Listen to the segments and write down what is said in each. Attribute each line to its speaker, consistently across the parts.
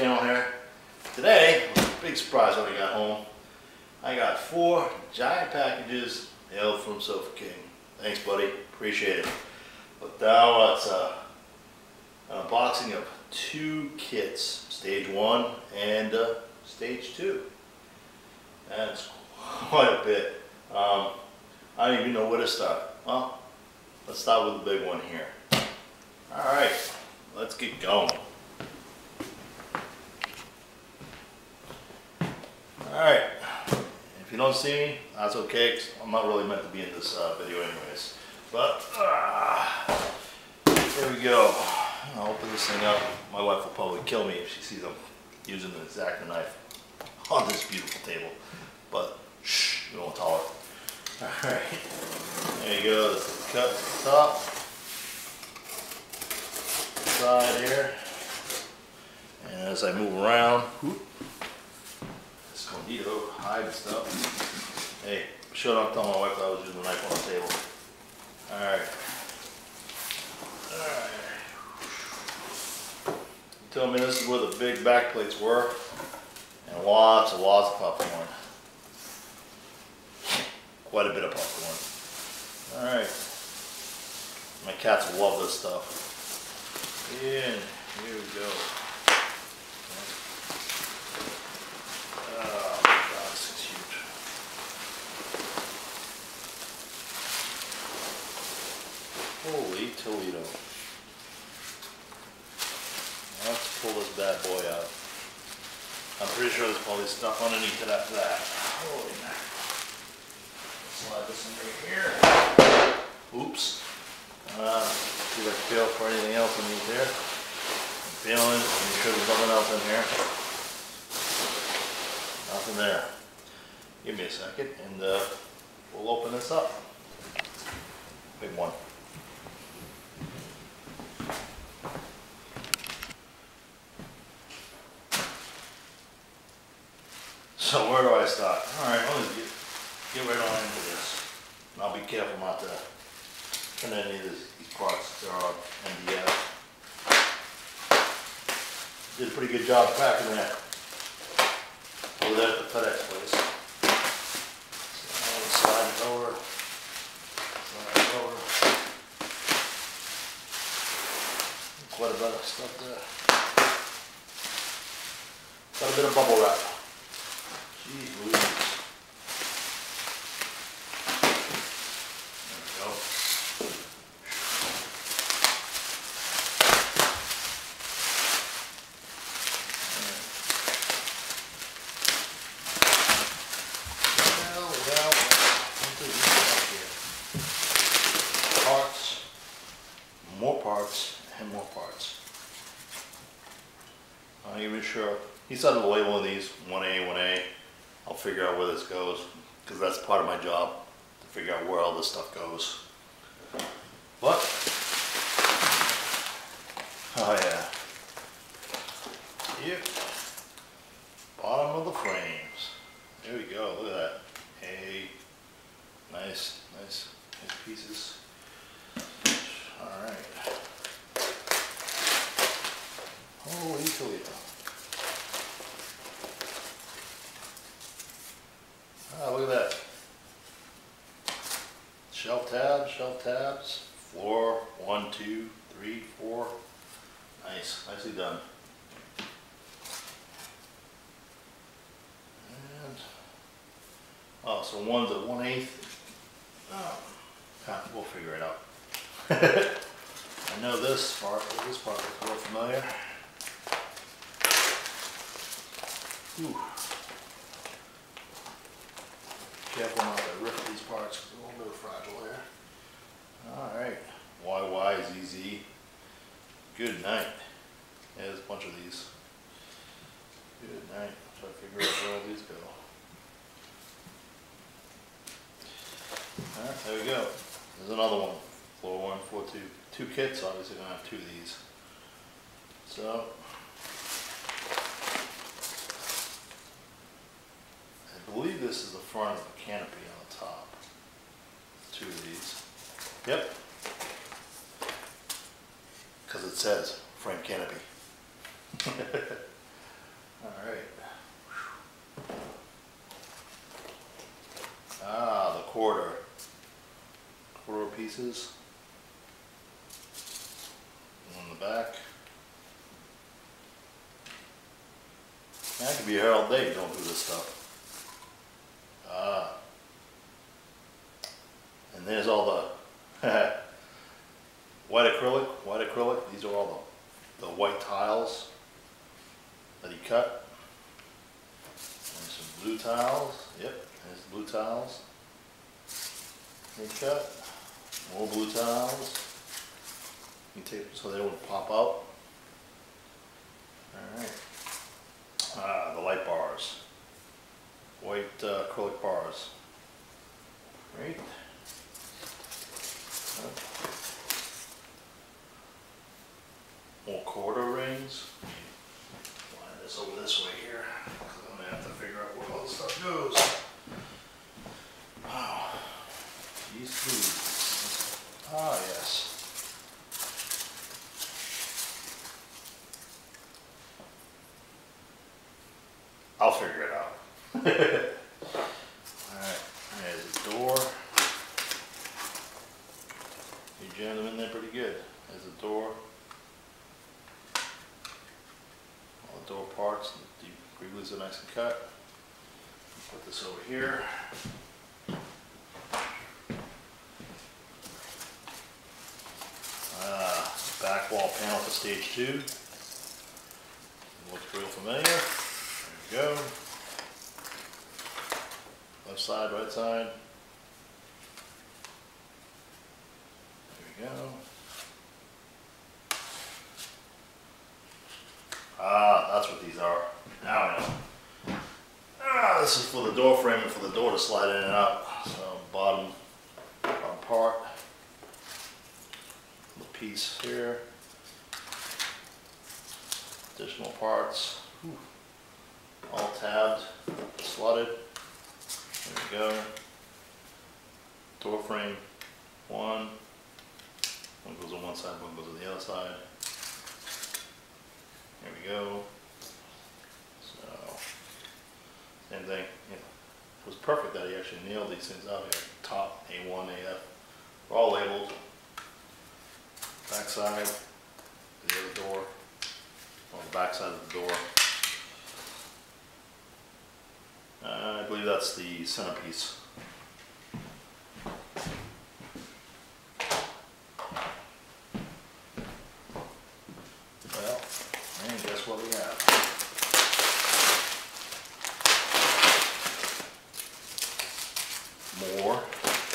Speaker 1: channel here. Today, big surprise when I got home. I got 4 giant packages mailed from Sofa King. Thanks, buddy. Appreciate it. But now it's an unboxing of 2 kits, Stage 1 and Stage 2. That's quite a bit. I don't even know where to start. Well, let's start with the big one here. Alright, let's get going. Alright, if you don't see me, that's okay, 'cause I'm not really meant to be in this video anyways. But, here we go. I'll open this thing up. My wife will probably kill me if she sees I'm using the X-Acto knife on this beautiful table. But, shh, you won't tell her. Alright, there you go, this is cut at the top. Side here. And as I move around, Escondido, hide stuff. Hey, shut up, tell my wife that I was using the knife on the table. Alright. You told me this is where the big back plates were. And lots of popcorn. Quite a bit of popcorn. Alright. My cats will love this stuff. And here we go. Oh my God, this is huge. Holy Toledo. Let's pull this bad boy out. I'm pretty sure there's probably stuff underneath it after that. Holy man. Slide this in right here. Oops. See if I can feel for anything else underneath there. I'm feeling, make sure there's nothing else in here. Nothing there. Give me a second and we'll open this up. Big one. So where do I start? Alright, let's get right on into this. And I'll be careful not to turn any of these parts. They're all MDF. Did a pretty good job packing that over there at the FedEx place. So I'll slide it over. Slide it over. Quite a bit of stuff there. Got a bit of bubble wrap. Jeez Louise. There we go. Well, what do we got here? Parts, more parts, and more parts. I'm not even sure. He said the label of these 1A, 1A. I'll figure out where this goes, because that's part of my job, to figure out where all this stuff goes. But, oh yeah. Yep. Bottom of the frames. There we go, look at that. Hey, nice pieces. Alright. Holy Toledo. Ah, look at that. Shelf tabs, floor, 1, 2, 3, 4. Nice, nicely done. And, oh, so one's a 1/8. Oh, we'll figure it out. I know this part looks more familiar. Ooh. Careful not to rip these parts, a little bit fragile there. Alright, YYZZ. Good night. Yeah, there's a bunch of these. Good night. Try to figure out where all these go. Alright, there we go. There's another one. Floor 1, floor 2. 2 kits, obviously gonna have 2 of these. So, I believe this is the front of the canopy on the top. 2 of these. Yep. Because it says frame canopy. Alright. Ah, the quarter pieces on the back. Man, I could be here all day don't do this stuff. Ah. And there's all the white acrylic. These are all the white tiles that he cut. And some blue tiles. Yep, there's blue tiles. He cut. More blue tiles. You tape so they don't pop out. Alright. Ah, the light bars. White acrylic bars. Great. More quarter rings. Line this over this way here, because I'm going to have to figure out where all this stuff goes. Oh, geez, please. Ah, yes. I'll figure it out. Alright, there's the door. You jammed them in there pretty good. There's the door. All the door parts, the greases are nice and cut. Put this over here. Back wall panel for stage 2. Looks real familiar. There we go. Left side, right side. There we go. Ah, that's what these are. Now I know. Ah, this is for the door frame and for the door to slide in and out. So bottom part. The piece here. Additional parts. Whew. All tabbed, slotted. There we go. Door frame, one goes on one side, one goes on the other side. There we go. So, same thing. Yeah. It was perfect that he actually nailed these things out here. Top, A1, AF. They're all labeled. Back side, the other door. On the back side of the door. I believe that's the centerpiece. Well, and guess what we have? More.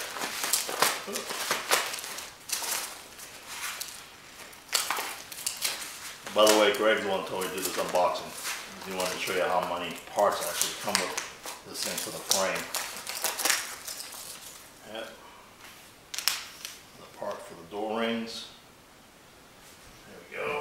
Speaker 1: By the way, Greg's the one who told me to do this unboxing. He wanted to show you how many parts actually come with this thing for the frame. Yep. The part for the door rings. There we go.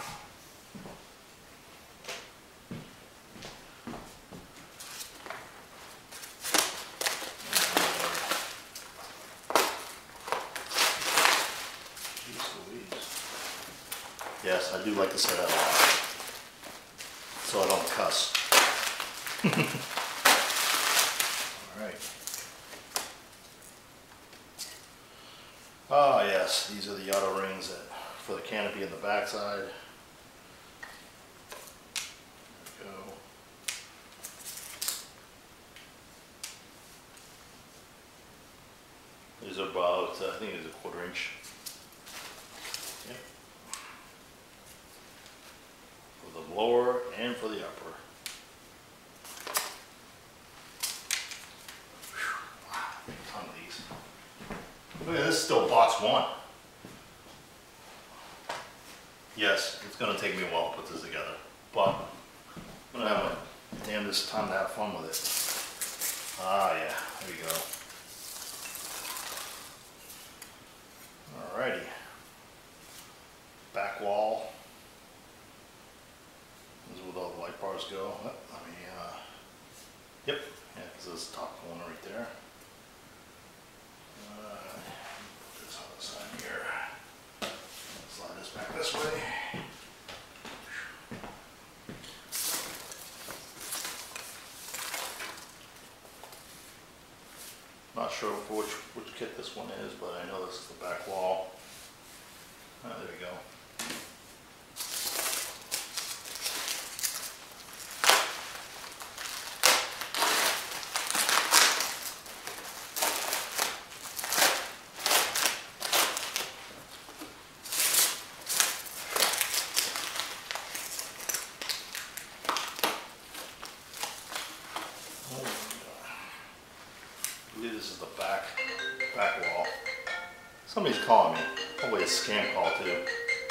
Speaker 1: Jeez Louise. Yes, I do like to say that a lot, so I don't cuss. Alright. Ah yes, these are the outer rings for the canopy in the backside. There we go. These are about, I think it's a 1/4 inch. Yep. For the lower and for the upper. Ton of these. Look at this, still box 1. Yes, it's going to take me a while to put this together, but I'm going to have a damnedest time to have fun with it. Ah yeah, there we go. Alrighty. Back wall. This is where all the light bars go. Yep, yeah, because this top corner right there. Put this on the side here. Slide this back this way. Not sure for which kit this one is, but I know this is the back wall. There we go. I believe this is the back wall. Somebody's calling me. Probably a scam call too.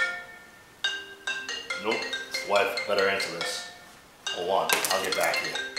Speaker 1: Nope, it's the wife. Better answer this. Hold on, I'll get back to you.